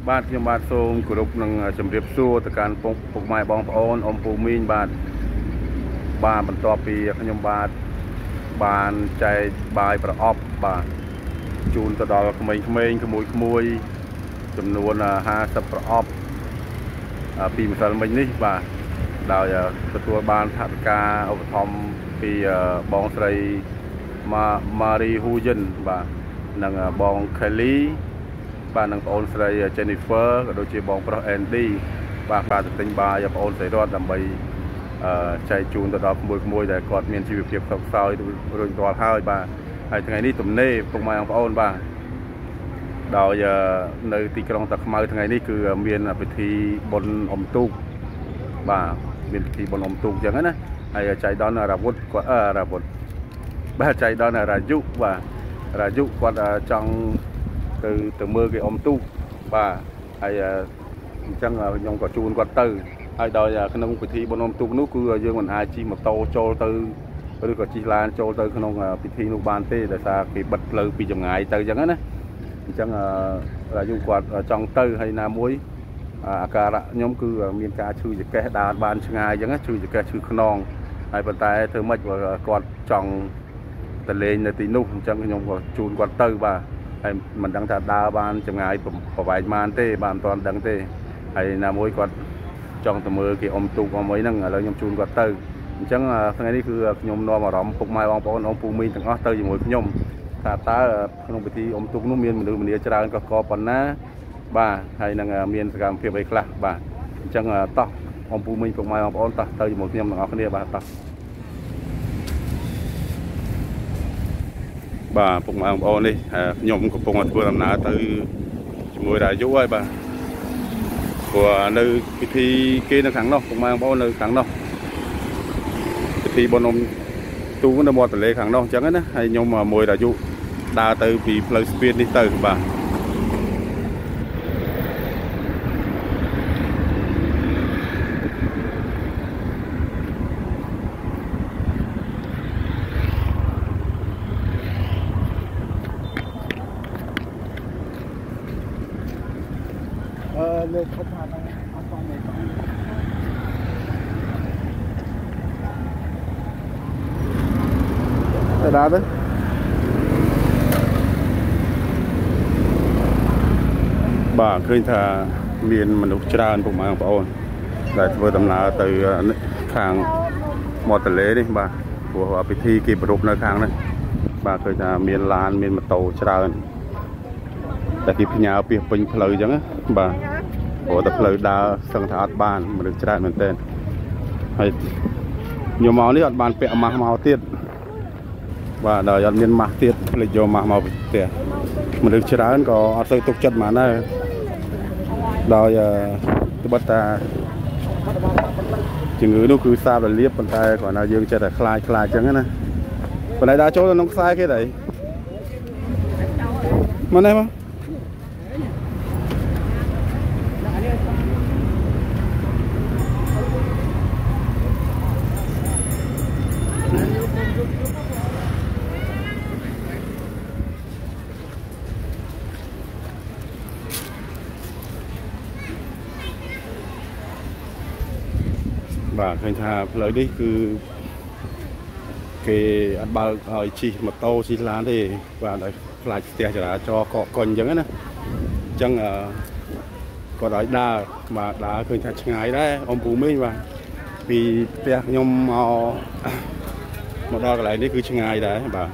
បាទខ្ញុំបាទសូមគោរពនឹងជម្រាបសួរទៅកាន់ពុកម៉ែបងប្អូនអ៊ំពូមីងបាទបន្ទាប់ពីខ្ញុំបាទបានចែកបាយប្រអប់បាទជូនទៅដល់ក្មេងៗក្មួយចំនួន50ប្រអប់ពីម្សិលមិញនេះបាទដោយទទួលបានថវិកាឧបត្ថម្ភពីបងស្រីម៉ារីហ៊ូយិនបាទនិងបងខេលីបាទនិងបងអូនស្រី Jennifer ក៏ដូចជាបងប្រុស Andy បាទបានទិញបាយបងអូនស្រីរតដើម្បីចែកជូនទៅដល់ក្មួយដែលគាត់មានជីវភាពខ្សោយខ្សោយរួចរាល់ហើយបាទហើយថ្ងៃនេះទំនេរពុកម៉ែបងប្អូនបាទដោយនៅទីក្រុងតាខ្មៅថ្ងៃនេះគឺមានពិធីបុណ្យអុំទូកបាទមានពិធីបុណ្យអុំទូកអញ្ចឹងណាហើយចៃដន្យរាវុធគាត់រាវុធបាទចៃដន្យរាយុបាទរាយុគាត់ចង់ទៅមើលគេអុំទូកបាទហើយអញ្ចឹងខ្ញុំក៏ជូនគាត់ទៅហើយដោយក្នុងពិធីបុណ្យអុំទូកនោះគឺយើងមិនអាចជិះម៉ូតូចូលទៅឬក៏ជិះឡានចូលទៅក្នុងពិធីនោះបានទេដោយសារគេបិទផ្លូវពីចម្ងាយទៅអញ្ចឹងណាអញ្ចឹងរាយុគាត់ចង់ទៅហើយណាមួយអាការៈខ្ញុំគឺមានការឈឺចង្កេះដើរបានឆ្ងាយអញ្ចឹងឈឺចង្កេះឈឺខ្នងហើយប៉ុន្តែធ្វើម៉េចគាត់ចង់ទៅលេងនៅទីនោះអញ្ចឹងខ្ញុំក៏ជូនគាត់ទៅបាទហើយមិនដឹងថាដើរបានចម្ងាយប្រវែងប៉ុន្មានទេបាទមិនទាន់ដឹងទេហើយណាមួយគាត់ចង់ទៅមើលគេអុំទូកអុំអីហ្នឹងឥឡូវខ្ញុំជូនគាត់ទៅអញ្ចឹងថ្ងៃនេះគឺខ្ញុំនាំអារម្មណ៍ពុកម៉ែបងប្អូនអ៊ំពូមីងទាំងអស់ទៅជាមួយខ្ញុំថាតើក្នុងពិធីអុំទូកនោះមានមនុស្សម្នាច្រើនកកប៉ុណ្ណាបាទហើយនឹងមានសកម្មភាពអីខ្លះបាទអញ្ចឹងតោះអ៊ំពូមីងពុកម៉ែបងប្អូនតោះទៅជាមួយខ្ញុំទាំងអស់គ្នាបាទតោះបាទពុកម៉ែបងប្អូននេះខ្ញុំកំពុងធ្វើដំណើរទៅជាមួយរាយុហើយបាទព្រោះនៅពិធីគេនៅខាងនោះពុកម៉ែបងប្អូននៅខាងនោះពិធីបុណ្យអុំទូកនៅមាត់ទន្លេខាងនោះអញ្ចឹងណាហើយខ្ញុំមួយរាយុដើរទៅពីផ្លូវស្ពាននេះទៅបាទលើកខុសថាអត់សមទេទៅដល់ទៅបាទឃើញថាមានមនុស្សច្រើនពុកម៉ែបងប្អូនដែលធ្វើដំណើរទៅខាងមាត់ទន្លេនេះបាទព្រោះពិធីគេប្រពៃនៅខាងនេះបាទឃើញថាមានឡានមានម៉ូតូច្រើនតែគេផ្ញើពីពេញផ្លូវអញ្ចឹងណាបាទព្រោះតែផ្លូវដើរសឹងថាអត់បានមនុស្សច្រើនមែនទែនហើយខ្ញុំមកនេះអត់បានពាក់ម៉ាស់មកទៀតបាទដល់អត់មានម៉ាស់ទៀតភ្លេចយកម៉ាស់មកផ្ទះមនុស្សច្រើនក៏អត់ទៅទុកចិត្តហ្មងដែរដោយត្បិតតាជំងឺនោះគឺសាបរលាបប៉ុន្តែគ្រាន់តែយើងចេះតែខ្លាចអញ្ចឹងណាប៉ុន្តែដើរចូលទៅក្នុងខ្សែគេដែរមកនេះមកបាទឃើញថាផ្លូវនេះគឺគេអត់បើកឲ្យជិះម៉ូតូជិះឡានទេបាទឲ្យខ្លាចផ្ទះចរាចរណ៍កកកុញអញ្ចឹងណាអញ្ចឹងគាត់ឲ្យដើរបាទដើរឃើញថាឆ្ងាយដែរអ៊ំពូមីងបាទពីផ្ទះខ្ញុំមកដល់កន្លែងនេះគឺឆ្ងាយដែរបាទ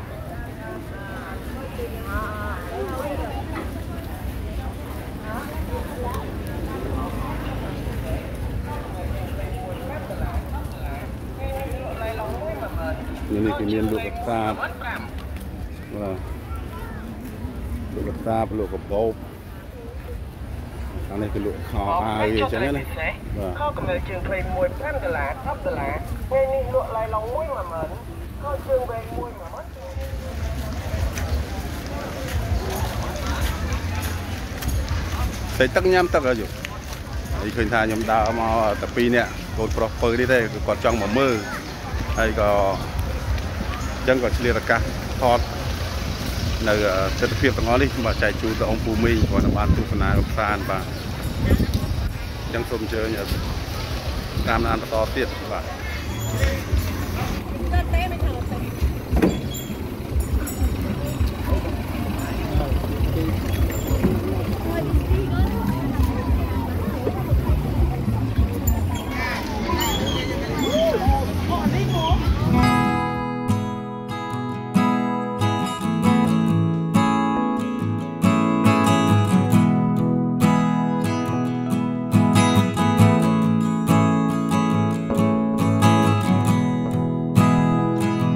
នេះគឺមានលក់កសាបបាទលក់កសាបលក់កបោបខាងនេះគឺលក់ខោអាវអីចឹងណាបាទខោកម្រិតជើងវែងមួយ$5 $10ថ្ងៃនេះលក់ឡៃឡុងមួយ10000ខោជើងវែងមួយ10000តែទឹកញ៉ាំទឹកហ៎យូហើយឃើញថាខ្ញុំដើរមកតែ2នាក់កូនប្រុសពៅនេះទេគឺគាត់ចង់មកមើលហើយក៏អញ្ចឹងក៏ឆ្លៀតឱកាសថតនៅទស្សនភាពទាំងអស់នេះបាទចែកជូនទៅអង្គពូមីងគាត់បានទស្សនាកំសាន្តបាទអញ្ចឹងសូមអញ្ជើញតាមដានបន្តទៀតបាទ Hãy subscribe cho kênh Ghiền Mì Gõ để không bỏ lỡ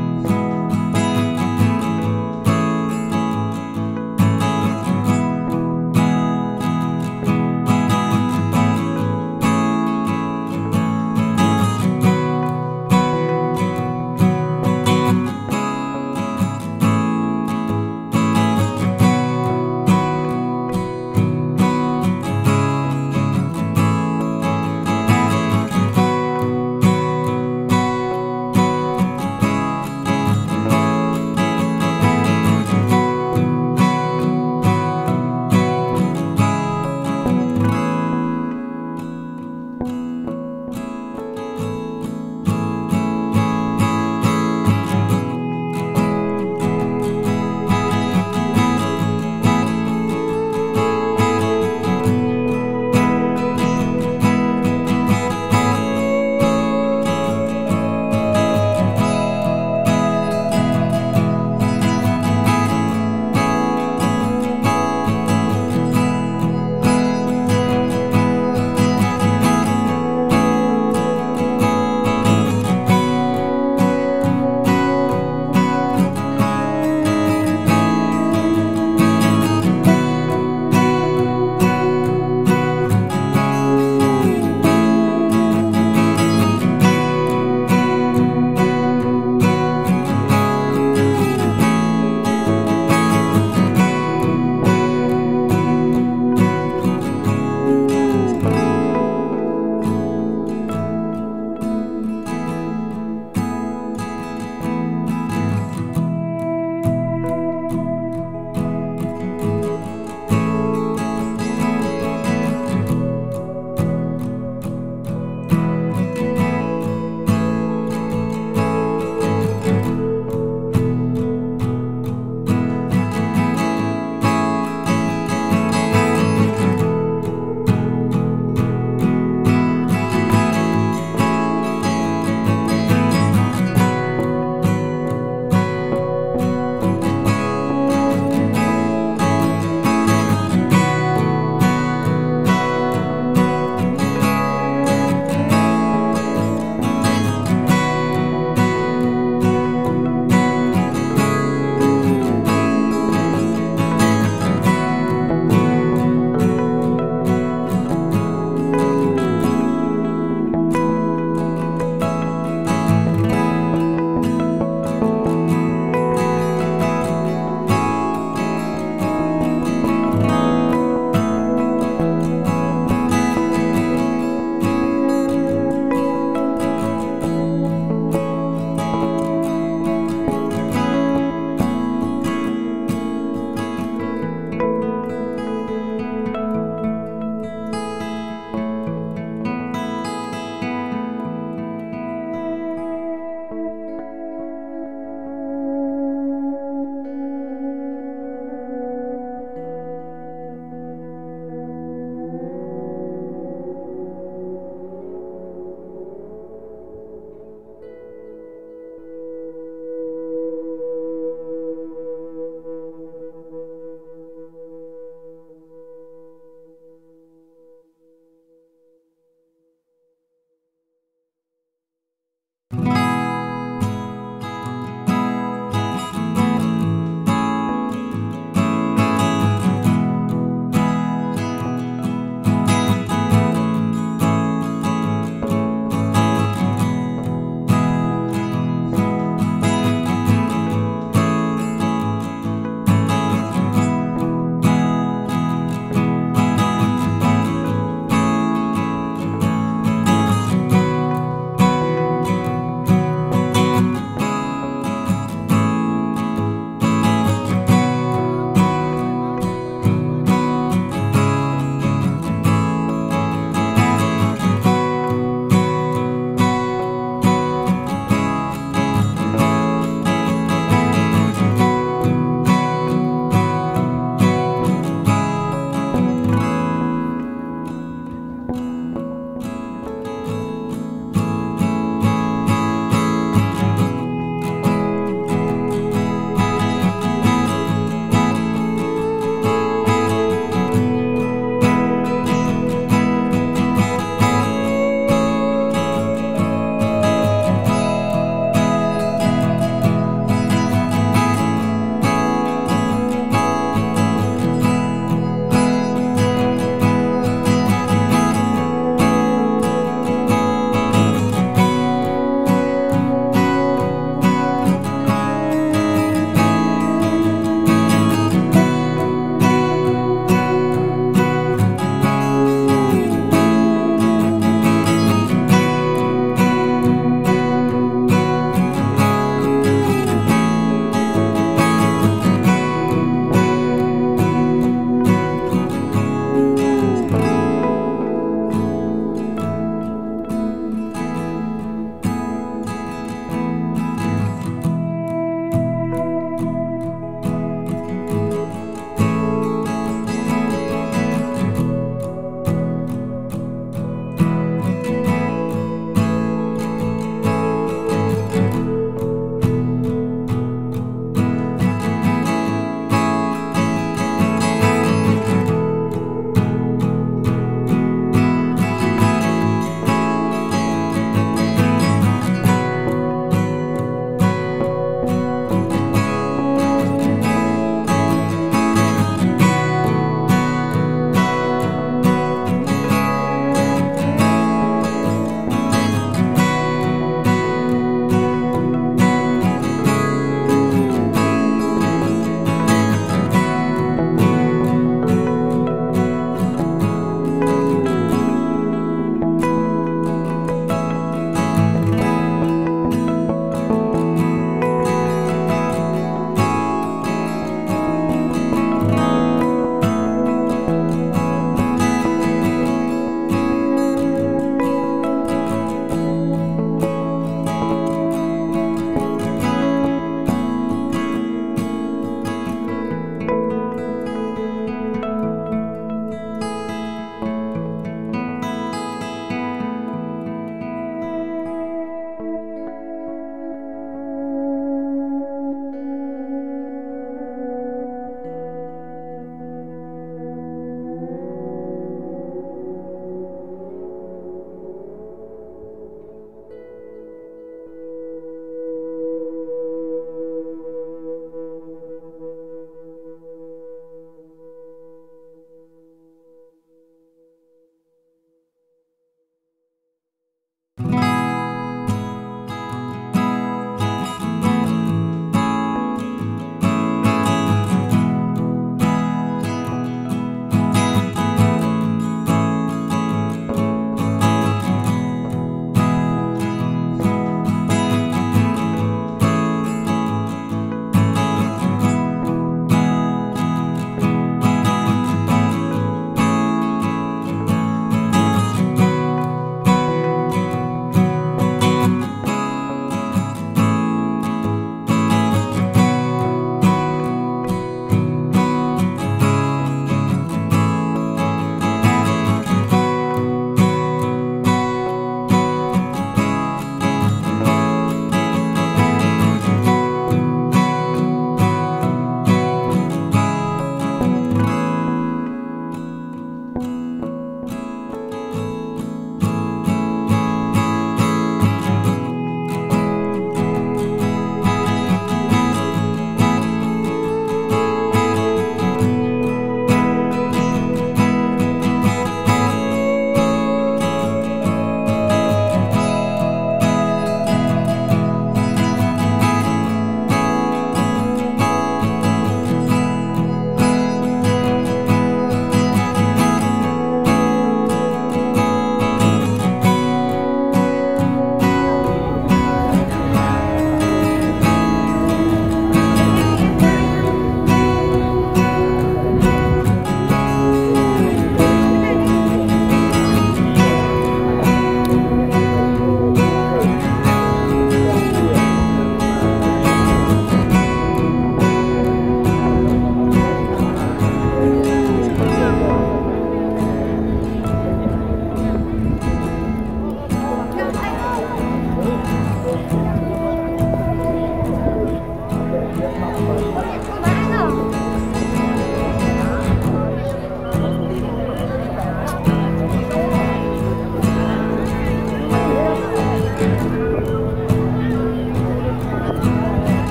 ។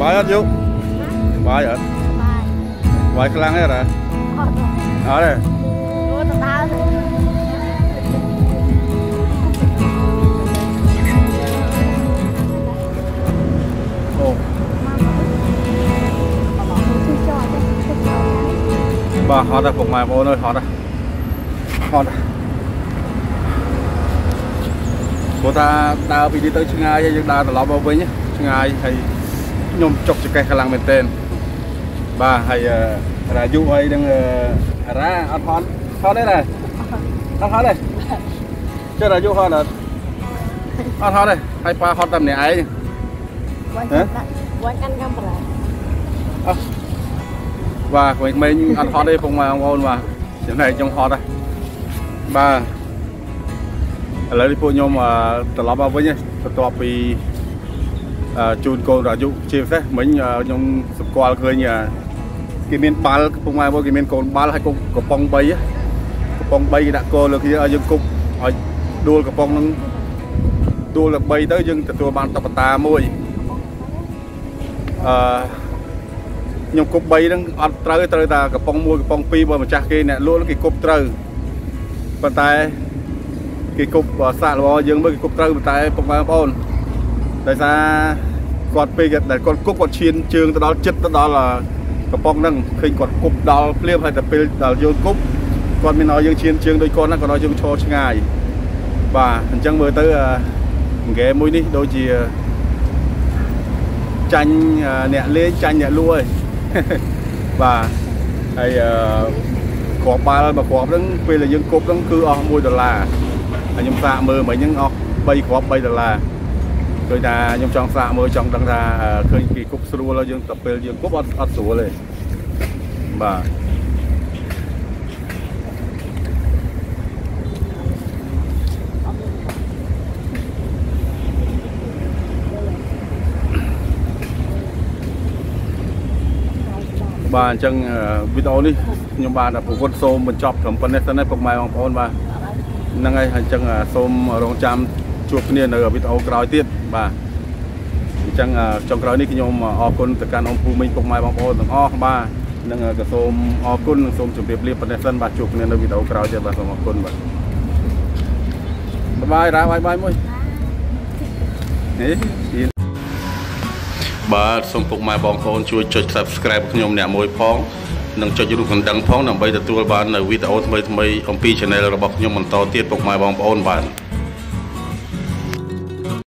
បាយអត់យកបាយអត់បាយខ្លាំងទេរ៉ាអត់ទេអូបាទហត់ដែរពុកម៉ែបងប្អូនអើយហត់ដែរព្រោះថាដើរពីនេះទៅឆ្ងាយហើយយើងដើរត្រឡប់មកវិញឆ្ងាយហើយខ្ញុំចុកចកេះខ្លាំងមែនទែនបាទហើយរាយុហើយនឹងរ៉ាអត់ហត់ទេណាអត់ហត់ទេចុះរាយុហត់អត់ហត់ទេហើយប៉ាហត់តែម្នាក់ឯងវាន់កាន់កាមេរ៉ាបាទក្មេងអត់ហត់ទេពុកម៉ែបងប្អូនបាទចំណែកខ្ញុំហត់ដែរបាទឥឡូវនេះពួកខ្ញុំត្រឡប់មកវិញបន្ទាប់ពីជូនកូនរាយុជាពិសេសមិញខ្ញុំស្គាល់ឃើញគេមានបាល់ពុកម៉ែបងគេមានកូនបាល់ហើយកកំប៉ុង3គេដាក់គោលើគ្នាឲ្យយើងគប់ឲ្យដួលកំប៉ុងនឹងដួលដល់3ទៅយើងទទួលបានតុក្កតាមួយខ្ញុំគប់3ហ្នឹងអត់ត្រូវតែកំប៉ុង1កំប៉ុង2បើម្ចាស់គេអ្នកលក់គេគប់ត្រូវប៉ុន្តែគេគប់សាក់របស់យើងមើលគេគប់ត្រូវប៉ុន្តែពុកម៉ែបងប្អូនដោយសារគាត់ពេលដែលគាត់គប់គាត់ឈានជើងទៅដល់ចិត្តទៅដល់កំប៉ុងហ្នឹងឃើញគាត់គប់ដល់ភ្លាមហើយតែពេលដល់យើងគប់គាត់មានឲ្យយើងឈានជើងដូចគាត់ណាគាត់ឲ្យយើងឈរឆ្ងាយបាទអញ្ចឹងមើលទៅហ្គេមមួយនេះដូចជាចាញ់អ្នកលេងចាញ់អ្នកលក់ហើយបាទហើយគ្រាប់បាល់មកគ្រាប់ហ្នឹងពេលដែលយើងគប់ហ្នឹងគឺអស់$1ហើយខ្ញុំសាកមើលមិញហ្នឹងអស់3គ្រាប់$3ឃើញថាខ្ញុំចង់សាកមើលចង់ដឹងថាឃើញគេគប់ស្រួលហើយយើងទៅពេលយើងគប់អត់ស្រួលទេបាទបាទអញ្ចឹងវីដេអូនេះខ្ញុំបានប្រវត្តិសូមបញ្ចប់ត្រឹមប៉ុណ្ណេះសិនហើយពុកម៉ែបងប្អូនបាទហ្នឹងហើយអញ្ចឹងសូមរងចាំជួបគ្នានៅវីដេអូក្រោយទៀតបាទអញ្ចឹងចុងក្រោយនេះខ្ញុំអរគុណទៅកាន់អង្គភូមិពុកម៉ែបងប្អូនទាំងអស់បាទនឹងក៏សូមអរគុណនិងសូមជម្រាបលាប៉ុណ្ណេះសិនបាទជួបគ្នានៅវីដេអូក្រោយទៀតបាទសូមអរគុណបាទបាយរ៉ាបាយមួយបាទសូមពុកម៉ែបងប្អូនជួយចុច Subscribe ខ្ញុំអ្នកមួយផងនិងចុចរូបកណ្ដឹងផងដើម្បីទទួលបាននៅវីដេអូថ្មីៗអំពី Channel របស់ខ្ញុំបន្តទៀតពុកម៉ែបងប្អូនបាទ